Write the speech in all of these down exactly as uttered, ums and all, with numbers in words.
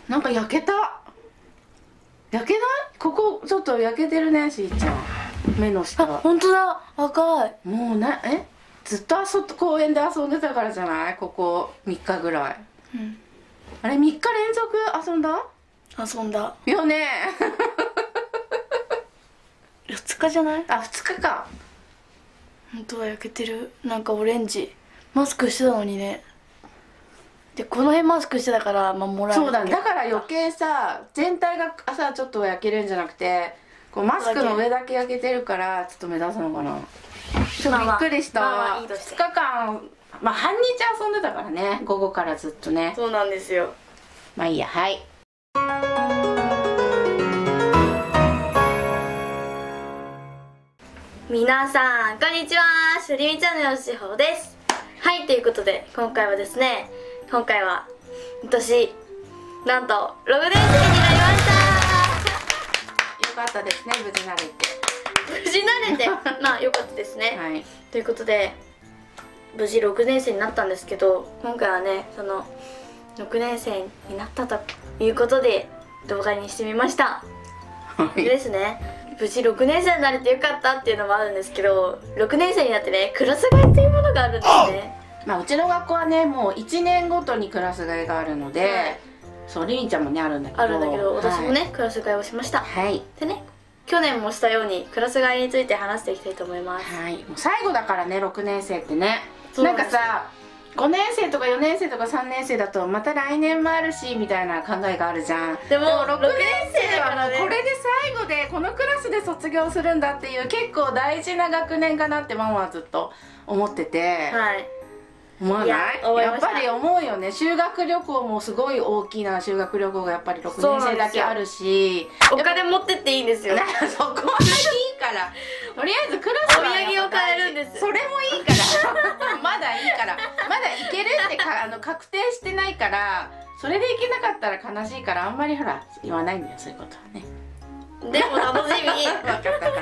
なんか焼けた。焼けない？ここちょっと焼けてるね、しーちゃん。目の下。 あ、本当だ、赤い。 もうな、えずっと遊っ公園で遊んでたからじゃない？ここみっかぐらい。うん。あれみっか連続遊んだ？ 遊んだよね。 よっかじゃない？ あ、ふつかか。 本当は焼けてる。なんかオレンジ。マスクしてたのにね。でこの辺マスクしてたから守られる。 そうだね。だから余計さ、全体が朝ちょっと焼けるんじゃなくて、こうマスクの上だけ焼けてるからちょっと目立つのかな。ちょっとびっくりした。ふつかかん、まあ半日遊んでたからね、午後からずっとね。 そうなんですよ。 まあいいや。はい。 皆さんこんにちは、しゅりみちゃんのよしほです。はい、ということで今回はですね、今回は私なんとろくねんせいになりました。 よかったですね、無事慣れて。 無事慣れてまあよかったですね、 はい、 ということで無事ろくねんせいになったんですけど、今回はねそのろくねんせいになったということで動画にしてみました。はい、でですね、無事ろくねんせいになれてよかったっていうのもあるんですけど、ろくねんせいになってねクラス替えっていうものがあるんですね。 まあうちの学校はねもういちねんごとにクラス替えがあるので、はい、そうりんちゃんもねあるんだけどあるんだけど、私もね、はい、クラス替えをしました。 はい。 でね、去年もしたようにクラス替えについて話していきたいと思います。 はい。もう最後だからね、ろくねんせいってね。なんかさ、ごねんせいとかよねんせいとかさんねんせいだとまた来年もあるしみたいな考えがあるじゃん。 でもろくねんせいはもうこれで最後でこのクラスで卒業するんだっていう結構大事な学年かなってママはずっと思ってて。はい。思わない？やっぱり思うよね。修学旅行もすごい大きな修学旅行がやっぱりろくねんせいだけあるし、 お金持ってっていいんですよ。 そこはいいからとりあえずクラスはお土産を買えるんです。 それもいいからまだいいから、まだいけるってかあの確定してないから、それでいけなかったら悲しいからあんまりほら言わないんだよ、そういうことはね。 でも楽しみ。 分かった分かった。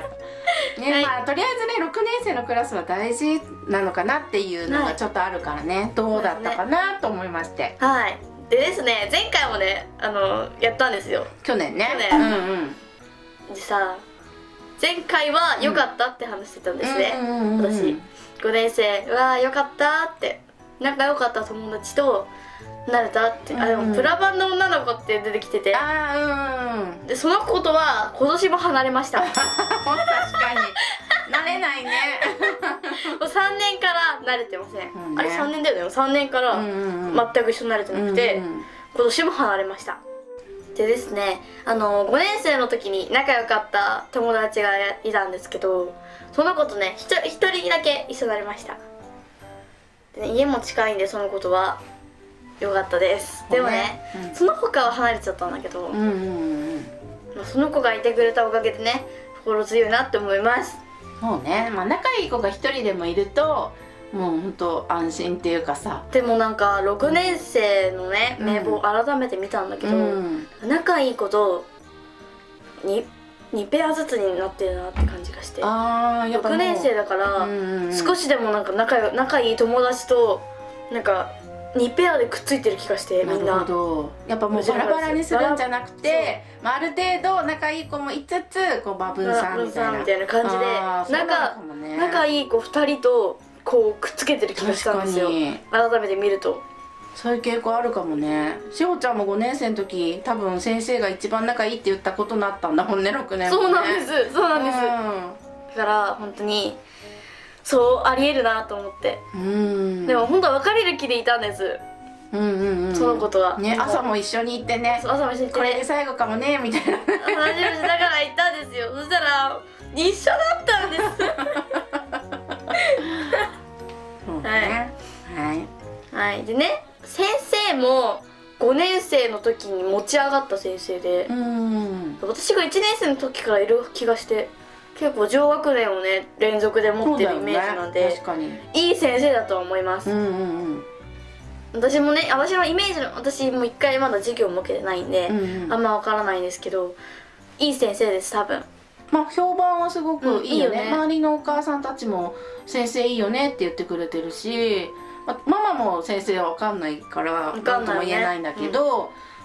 ね、はい、まあとりあえずねろくねんせいのクラスは大事なのかなっていうのがちょっとあるからね、はい、どうだったかなと思いまして。 はい。でですね、前回もねあのやったんですよ。 去年ね。 去年。うんうん。でさ、前回は良かったって話してたんですね。私ごねんせいは良かったって、仲良かった友達となれたって、あでもプラバンの女の子って出てきてて、あうん、でその子とは今年も離れました。確かに慣れないね。 もうさんねんから慣れてません、うんね、あれさんねんだよね。さんねんから全く一緒になれてなくて、うんうん、今年も離れました。でですね、あのごねんせいの時に仲良かった友達がいたんですけど、その子とねひとりだけ一緒になりました。で、ね、家も近いんでその子とは良かったです。でもね、うん、その他は離れちゃったんだけど、その子がいてくれたおかげでね心強いなって思います。 そうね、まあ、仲いい子が一人でもいるともうほんと安心っていうかさ。 でもなんかろくねんせいのね、うん、名簿を改めて見たんだけど、うん、仲いい子と 2, 2ペアずつになってるなって感じがして、あろくねんせいだから少しでもなんか 仲, 仲いい友達となんかにペアでくっついてる気がして、みんな。なるほど。 やっぱもうバラバラにするんじゃなくて、まあ、ある程度仲いい子もいつつこうバブンさんみたいなみたいな感じで仲, 仲いい子ふたりとこうくっつけてる気がしたんですよ、改めて見ると。 そういう傾向あるかもね。しほちゃんもごねんせいの時多分先生が一番仲いいって言ったことになったんだもんね、ろくねんもね。 そうなんです、そうなんです、うん、だから本当にそうありえるなと思って。うん、でも本当は別れる気でいたんです。うんうんうん、そのことはね、朝も一緒に行ってね、朝も一緒に行って、ね、これで最後かもねみたいな話をしながら行ったんですよ。そしたら一緒だったんです。 そうね、はいはい、でね、先生もごねんせいの時に持ち上がった先生で、うん、私がいちねんせいの時からいる気がして、結構上学年をね連続で持ってるイメージなんで、ね、確かにいい先生だとは思います。うんうんうん、私もね、私のイメージの、私も一回まだ授業も受けてないんで、うんうん、あんま分からないんですけど、いい先生です多分。 まあ評判はすごくいいよね、うん、いいよね。周りのお母さんたちも先生いいよねって言ってくれてるし、まあ、ママも先生は分かんないから何とも言えないんだけど、うん、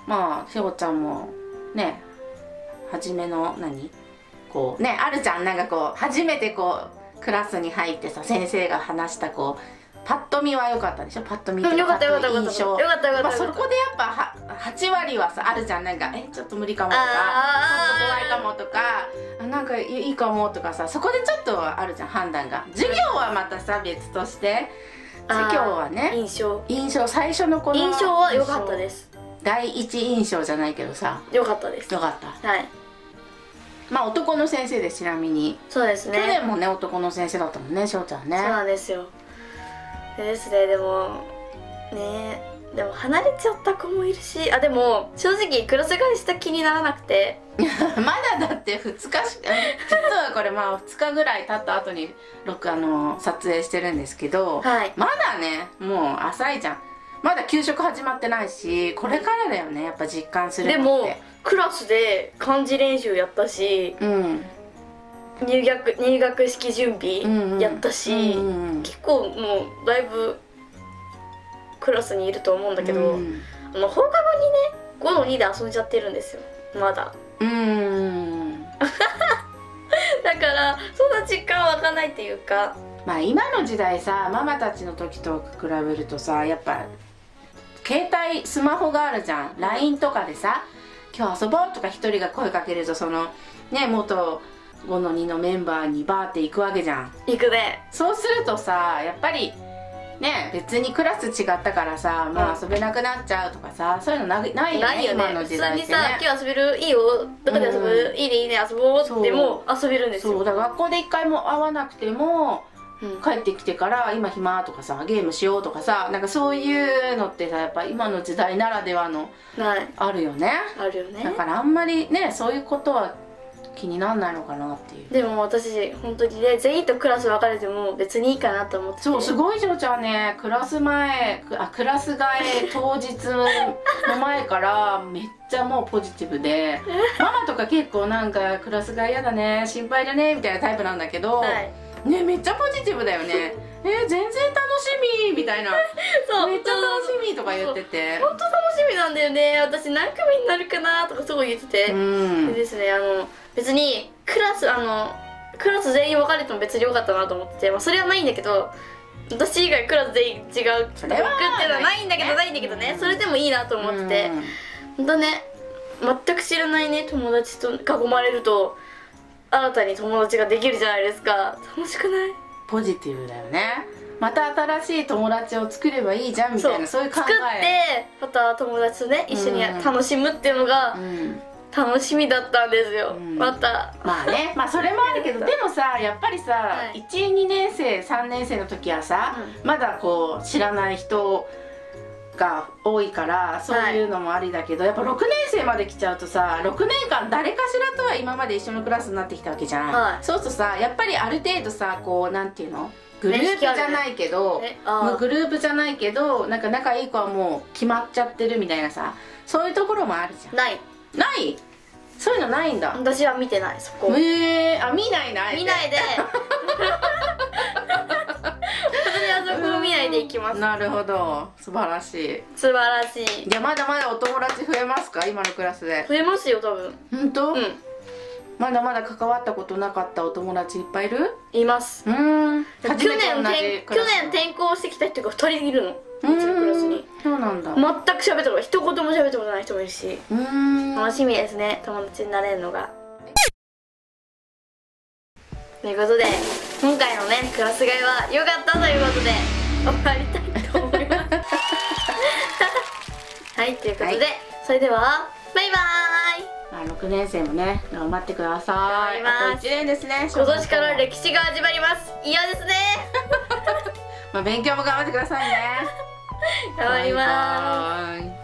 まあしほちゃんもね初めの何こうねあるじゃん、なんかこう初めてこうクラスに入ってさ先生が話したこうパッと見は良かったでしょ。パッと見とか印象、まあそこでやっぱははちわりはさあるじゃん、なんかえちょっと無理かもとかちょっと怖いかもとかあなんかいいかもとかさ、そこでちょっとあるじゃん判断が。授業はまたさ別として、授業はね印象印象最初のこの印象は良かったです。 第一印象じゃないけどさ良かったです。 良かった。 はい。 まあ男の先生でちなみにそうですね。 去年もね男の先生だったもんねしょうちゃんね。そうなんですよ。でですね、でもねでも離れちゃった子もいるし、あでも正直クラス替えした気にならなくてまだだってふつかしか実はこれまあふつかぐらい経った後に録あの撮影してるんですけど、はい、まだねもう浅いじゃん。まだ給食始まってないしこれからだよねやっぱ実感するのって。でもクラスで漢字練習やったし、うん入学入学式準備やったし、うんうん、結構もうだいぶクラスにいると思うんだけど、うん、あの放課後にねごのにで遊んじゃってるんですよまだ。うんだからそんな実感湧かないっていうか、 まあ今の時代さママたちの時と比べるとさやっぱ携帯スマホがあるじゃん。 ライン とかでさ今日遊ぼうとか一人が声かけるとそのね元ごのにのメンバーにバーって行くわけじゃん。 行くね。 そうするとさやっぱりね別にクラス違ったからさもう遊べなくなっちゃうとかさそういうのなないよね今の時代ってね。 普通にさ今日遊べるいいよどこで遊ぶ、うん、いいねいいね遊ぼうっても遊べるんですよ。 そうだから学校で一回も会わなくても、うん、帰ってきてから今暇とかさゲームしようとかさなんかそういうのってさやっぱ今の時代ならではのあるよね。 あるよね。 だからあんまりねそういうことは気にならないのかなっていう。 でも私本当にね全員とクラス分かれても別にいいかなと思って。 そうすごいジョーちゃんねクラス前あクラス替え当日の前からめっちゃもうポジティブでママとか結構なんかクラス替えやだね心配だねみたいなタイプなんだけど、はい、ねめっちゃポジティブだよねえー、全然楽しみみたいなそうめっちゃ楽しみとか言ってて本当楽しみなんだよね私何組になるかなとかすごい言ってて、うん、でですねあの別にクラスあのクラス全員分かれても別によかったなと思ってて、まあ、それはないんだけど私以外クラス全員違うっていうのはないんだけどないんだけどね、うん、それでもいいなと思ってて、うん、ほんとね全く知らないね友達と囲まれると新たに友達ができるじゃないですか。楽しくない？ ポジティブだよね。また新しい友達を作ればいいじゃんみたいなそういう考え作ってまた友達とね一緒に楽しむっていうのが楽しみだったんですよ、うん、またまあねまあそれもあるけどでもさやっぱりさ、はい、いち、にねん生さんねん生の時はさ、うん、まだこう知らない人が多いからそういうのもありだけど、はい、やっぱろくねん生まで来ちゃうとさろくねんかん誰かしらとは今まで一緒のクラスになってきたわけじゃん、はい、そうするとさやっぱりある程度さこうなんていうのグループじゃないけど、もうグループじゃないけどなんか仲いい子はもう決まっちゃってるみたいなさそういうところもあるじゃん。 ないないそういうのないんだ。 私は見てないそこ。 へえー、あ見ないな見ないで私はそこを見ないでいきます。 なるほど素晴らしい素晴らしい。 じゃあまだまだお友達増えますか今のクラスで。 増えますよ多分。 本当？ うん。 まだまだ関わったことなかったお友達いっぱいいる？ います。 うん。 去年去年転校してきた人がふたりいるの。うちのクラスに。 そうなんだ。 全く喋ったこと一言も喋ったことない人もいるし。うん。楽しみですね友達になれるのが。ということで今回のねクラス替えは良かったということで終わりたいと思います。はいということで、はい、それではバイバーイ。 まあ、ろくねん生もね頑張ってください。あといちねんですね。 今年から歴史が始まります。嫌ですねまあ勉強も頑張ってくださいね。 頑張ります。